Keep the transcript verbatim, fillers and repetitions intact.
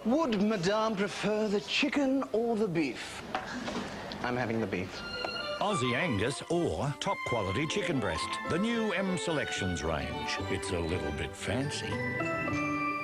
Would Madame prefer the chicken or the beef? I'm having the beef. Aussie Angus or top quality chicken breast. The new M Selections range. It's a little bit fancy.